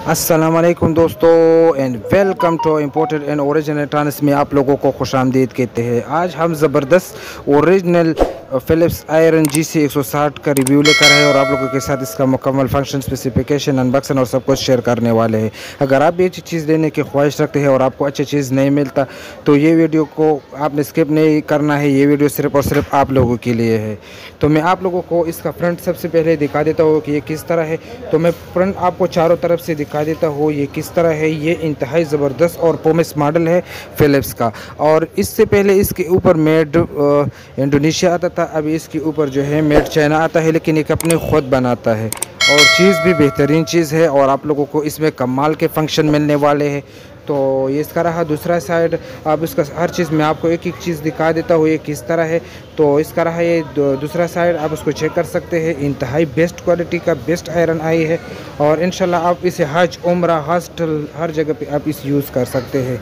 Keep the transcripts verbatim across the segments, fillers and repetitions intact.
अस्सलाम वालेकुम दोस्तों and welcome to imported and original electronics में आप लोगों को खुशामदीद कहते हैं। आज हम ज़बरदस्त original Philips iron G C एक सौ साठ का रिव्यू लेकर आए और आप लोगों के साथ इसका मुकम्मल फंक्शन स्पेसिफिकेशन अनबॉक्सिंग और सब कुछ शेयर करने वाले हैं। अगर आप भी अच्छी चीज़ लेने की ख्वाहिश रखते हैं और आपको अच्छी चीज़ नहीं मिलता तो ये वीडियो को आपने स्किप नहीं करना है। ये वीडियो सिर्फ और सिर्फ आप लोगों के लिए है। तो मैं आप लोगों को इसका फ्रंट सबसे पहले दिखा देता हूँ कि ये किस तरह है। तो मैं फ्रंट आपको चारों तरफ से दिखा देता हूँ ये किस तरह है। ये इंतहाई ज़बरदस्त और पोमेस मॉडल है फ़िलिप्स का। और इससे पहले इसके ऊपर मेड इंडोनेशिया आता था, अभी इसके ऊपर जो है मेड चाइना आता है, लेकिन ये कंपनी खुद बनाता है और चीज़ भी बेहतरीन चीज़ है और आप लोगों को इसमें कमाल के फंक्शन मिलने वाले हैं। तो ये इसका रहा दूसरा साइड। अब इसका हर चीज़ मैं आपको एक एक चीज़ दिखा देता हूँ ये किस तरह है। तो इसका रहा ये दूसरा साइड, आप उसको चेक कर सकते हैं। इंतहाई बेस्ट क्वालिटी का बेस्ट आयरन आई है और इंशाल्लाह आप इसे हज, उम्रा, हॉस्टल हर जगह पे आप इसे यूज़ कर सकते हैं।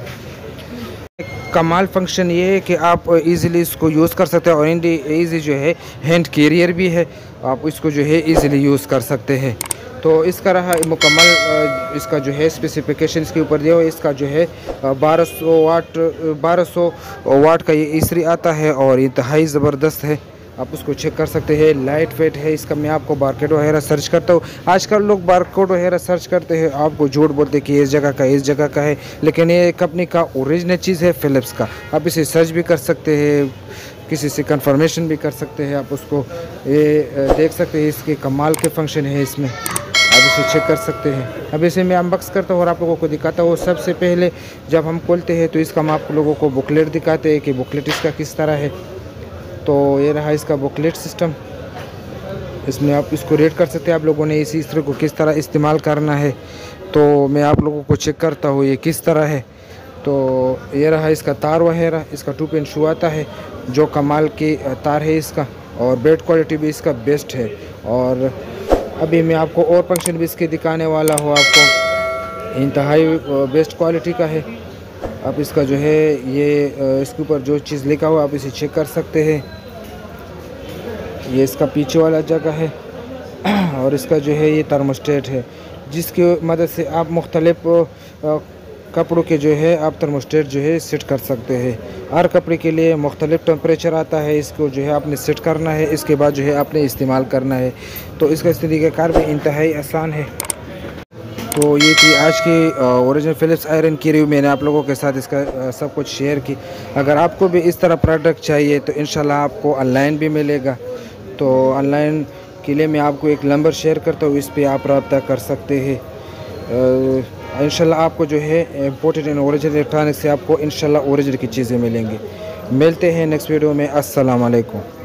कमाल फंक्शन ये है कि आप इजीली इसको यूज़ कर सकते हैं और इंडी ईजी जो है हैंड कैरियर भी है, आप इसको जो है इजीली यूज़ कर सकते हैं। तो इसका रहा मुकम्मल इसका जो है स्पेसिफिकेशन इसके ऊपर दिया हुआ। इसका जो है बारह सौ वाट बारह सौ वाट का ये इस्त्री आता है और इंतहाई ज़बरदस्त है, आप उसको चेक कर सकते हैं। लाइट वेट है इसका। मैं आपको बारकोड वगैरह सर्च करता हूँ। आजकल लोग बारकोड वगैरह सर्च करते हैं, आपको झूठ बोलते कि इस जगह का इस जगह का है, लेकिन ये कंपनी का ओरिजिनल चीज़ है फ़िलिप्स का। आप इसे सर्च भी कर सकते हैं, किसी से कंफर्मेशन भी कर सकते हैं, आप उसको ये देख सकते हैं। इसके कमाल के फंक्शन है इसमें, आप इसे चेक कर सकते हैं। अब इसे मैं अनबॉक्स करता हूँ और आप लोगों को दिखाता हूँ। सबसे पहले जब हम खोलते हैं तो इसका हम आप लोगों को बुकलेट दिखाते हैं कि बुकलेट इसका किस तरह है। तो ये रहा इसका बुकलेट सिस्टम, इसमें आप इसको रेट कर सकते हैं आप लोगों ने इस इस्त्री को किस तरह इस्तेमाल करना है। तो मैं आप लोगों को चेक करता हूँ ये किस तरह है। तो ये रहा इसका तार वगैरह, इसका टू पिन शू आता है जो कमाल की तार है इसका, और बेड क्वालिटी भी इसका बेस्ट है। और अभी मैं आपको और फंक्शन भी इसके दिखाने वाला हूँ, आपको इंतहाई बेस्ट क्वालिटी का है। आप इसका जो है ये इसके ऊपर जो चीज़ लिखा हुआ आप इसे चेक कर सकते हैं। ये इसका पीछे वाला जगह है और इसका जो है ये थर्मोस्टेट है जिसकी मदद से आप मुख्तलिफ कपड़ों के जो है आप थर्मोस्टेट जो है सेट कर सकते हैं। हर कपड़े के लिए मुख्तलिफ टेम्परेचर आता है, इसको जो है आपने सेट करना है, इसके बाद जो है आपने इस्तेमाल करना है। तो इसका तरीक़ाकार भी इंतहाई आसान है। तो ये थी आज की ओरिजिनल फ़िलिप्स आयरन की रिव्यू। मैंने आप लोगों के साथ इसका आ, सब कुछ शेयर की। अगर आपको भी इस तरह प्रोडक्ट चाहिए तो इंशाल्लाह आपको ऑनलाइन भी मिलेगा। तो ऑनलाइन के लिए मैं आपको एक नंबर शेयर करता हूँ, इस पे आप रब्ता कर सकते हैं। इंशाल्लाह आपको जो है इम्पोर्टेड एंड ओरिजिनल इलेक्ट्रॉनिक्स से आपको इंशाल्लाह ओरिजिनल की चीज़ें मिलेंगी। मिलते हैं नेक्स्ट वीडियो में। अस्सलाम वालेकुम।